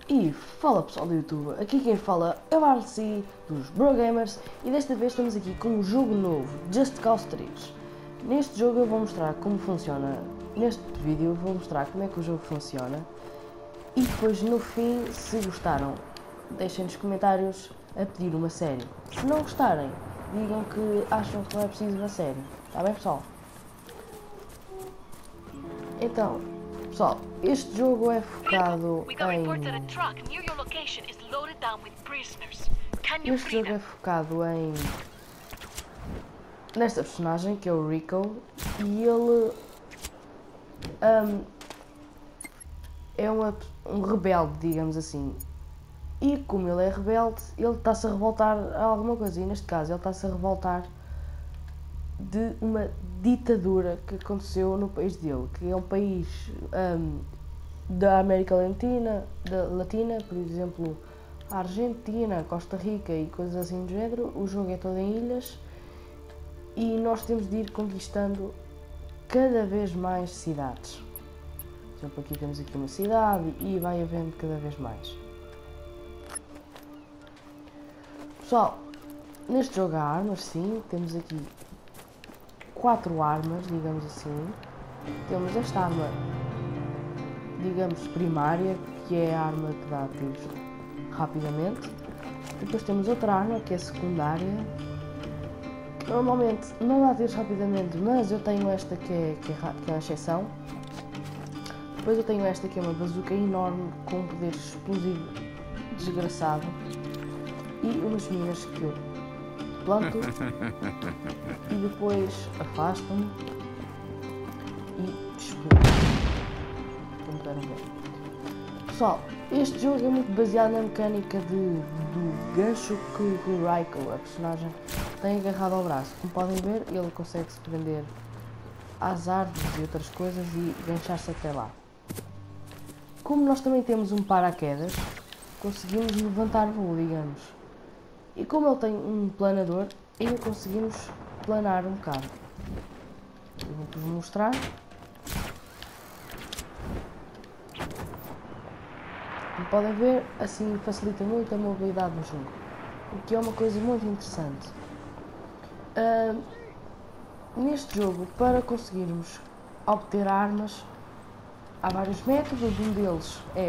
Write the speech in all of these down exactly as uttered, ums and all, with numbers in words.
E fala pessoal do YouTube, aqui quem fala é o Arci dos Brogamers e desta vez estamos aqui com um jogo novo, Just Cause três. Neste jogo eu vou mostrar como funciona, neste vídeo eu vou mostrar como é que o jogo funciona e depois no fim, se gostaram, deixem nos comentários a pedir uma série. Se não gostarem, digam que acham que não é preciso uma série, está bem pessoal? Então, pessoal, este jogo é focado em... Este jogo é focado em... nesta personagem que é o Rico e ele um, é uma, um rebelde, digamos assim. E como ele é rebelde, ele está-se a revoltar a alguma coisa. E neste caso ele está-se a revoltar de uma ditadura que aconteceu no país dele, que é um país um, da América Latina, da Latina, por exemplo, a Argentina, Costa Rica e coisas assim do género. O jogo é todo em ilhas e nós temos de ir conquistando cada vez mais cidades. Por exemplo, aqui temos aqui uma cidade e vai havendo cada vez mais. Pessoal, neste jogo há armas, sim, temos aqui quatro armas, digamos assim. Temos esta arma, digamos, primária, que é a arma que dá tiros rapidamente. Depois temos outra arma, que é secundária. Normalmente não dá tiros rapidamente, mas eu tenho esta que é, que é, que é a exceção. Depois eu tenho esta que é uma bazuca enorme, com um poder explosivo desgraçado. E umas minas que eu planto e depois afasto-me e explodo. Como puderam ver. Pessoal, este jogo é muito baseado na mecânica de, do gancho que o Rico, a personagem, tem agarrado ao braço. Como podem ver, ele consegue se prender às árvores e outras coisas e ganchar-se até lá. Como nós também temos um paraquedas, conseguimos levantar voo, digamos. E como ele tem um planador, ainda conseguimos planar um bocado. Eu vou-vos mostrar. Como podem ver, assim facilita muito a mobilidade no jogo, o que é uma coisa muito interessante. Uh, neste jogo, para conseguirmos obter armas, há vários métodos. Um deles é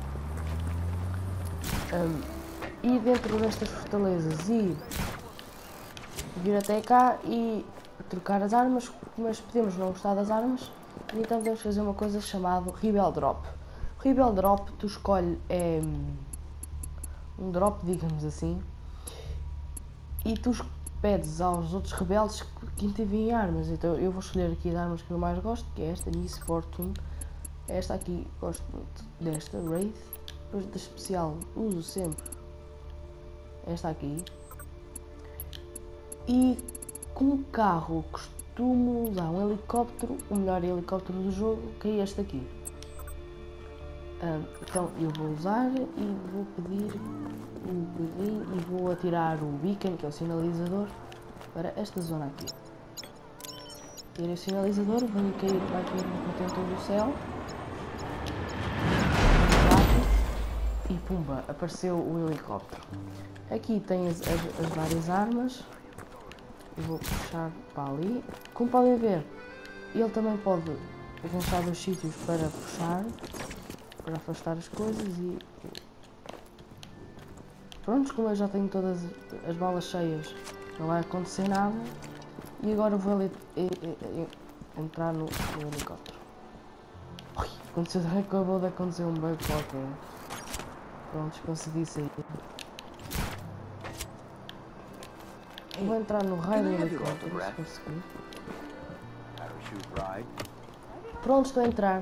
um, ir dentro destas fortalezas e vir até cá e trocar as armas, mas podemos não gostar das armas, e então podemos fazer uma coisa chamada Rebel Drop. Rebel Drop, tu escolhes é, um drop, digamos assim, e tu pedes aos outros rebeldes que te enviem armas. Então eu vou escolher aqui as armas que eu mais gosto, que é esta, Miss Fortune. Esta aqui, gosto muito desta, Wraith. Depois da especial, uso sempre esta aqui. E como carro costumo usar um helicóptero, o melhor helicóptero do jogo, que é este aqui. Um, então eu vou usar e vou pedir o pedir e vou atirar o beacon, que é o sinalizador, para esta zona aqui. Tirei o sinalizador, vai cair, vai cair no contentor do céu. E pumba, apareceu o helicóptero. Aqui tem as, as, as várias armas. Eu vou puxar para ali. Como podem ver, ele também pode arranjar dois sítios para puxar, para afastar as coisas e... Prontos, como eu já tenho todas as balas cheias, não vai acontecer nada. E agora vou ali, e, e, e, entrar no, no helicóptero. Ui, aconteceu, acabou de acontecer um bug qualquer. Pronto, consegui sair. Vou entrar no raio do helicóptero, se conseguir. Pronto, estou a entrar.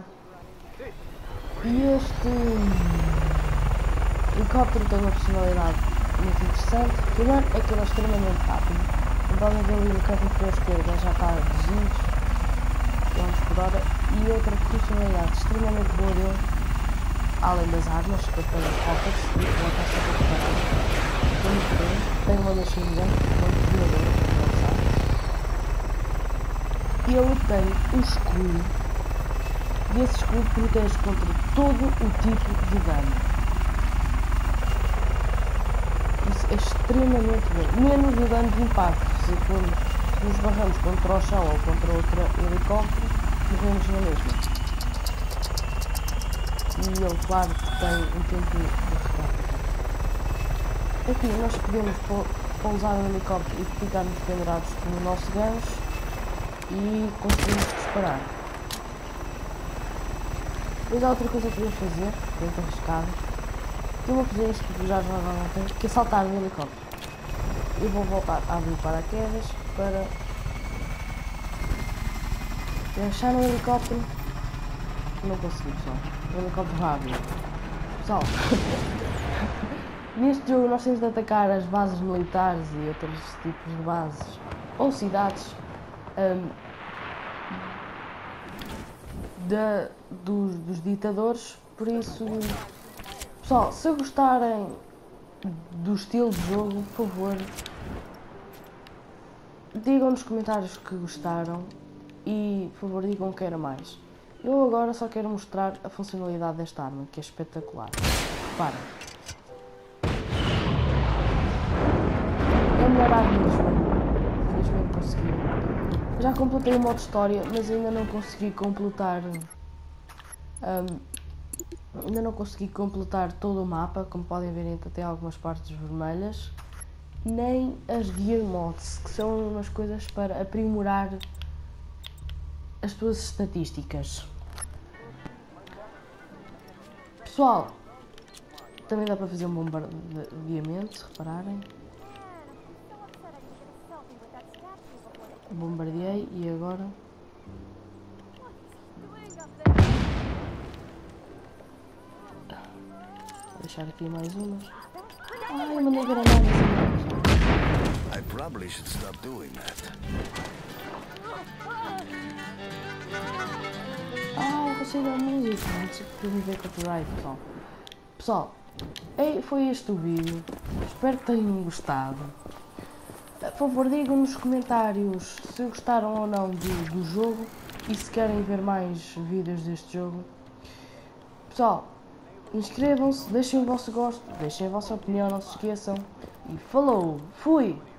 E este helicóptero tem uma personalidade muito interessante. Primeiro é que ele é extremamente rápido. Como podem ver, o helicóptero para a esquerda já está a duzentos quilômetros por hora. E outra personalidade extremamente boa dele, além das armas, que eu tenho rockets, e ela está sempre preparada. Tem uma machine gun, uma metralhadora, e ele tem um escudo, e esse escudo protege contra todo o tipo de dano. extremamente bom. Menos o dano de impacto. Se formos, nos barramos contra o chão ou contra outro helicóptero, morremos na mesma. E ele, claro, que tem um tempo de recarga. Aqui nós podemos pousar no helicóptero e ficarmos pendurados no nosso gancho e conseguimos disparar. Depois há outra coisa que podemos fazer, que é muito arriscado. Eu vou fazer isto porque já já não tenho, que é saltar no helicóptero. Eu vou voltar a abrir paraquedas para encaixar no helicóptero. Não consegui, pessoal. O helicóptero vai abrir. Pessoal, neste jogo nós temos de atacar as bases militares e outros tipos de bases ou cidades um, de, dos, dos ditadores. Por isso, pessoal, se gostarem do estilo de jogo, por favor, digam nos comentários que gostaram e, por favor, digam o que era mais. Eu agora só quero mostrar a funcionalidade desta arma, que é espetacular. Reparem. É a melhor arma do jogo. Felizmente consegui. Já completei o modo história, mas ainda não consegui completar... Um, ainda não consegui completar todo o mapa, como podem ver, ainda tem algumas partes vermelhas. Nem as Gear Mods, que são umas coisas para aprimorar as tuas estatísticas. Pessoal, também dá para fazer um bombardeamento, repararem. Bombardeei e agora... Vou deixar aqui mais umas. Ai, eu mandei granadas. I probably should stop doing that. Ah, eu gostei da música. Não sei porque eu me ver copyright, pessoal. Pessoal, foi este o vídeo. Espero que tenham gostado. Por favor, digam nos comentários se gostaram ou não do, do jogo e se querem ver mais vídeos deste jogo. Pessoal, inscrevam-se, deixem o vosso gosto, deixem a vossa opinião, não se esqueçam. E falou, fui!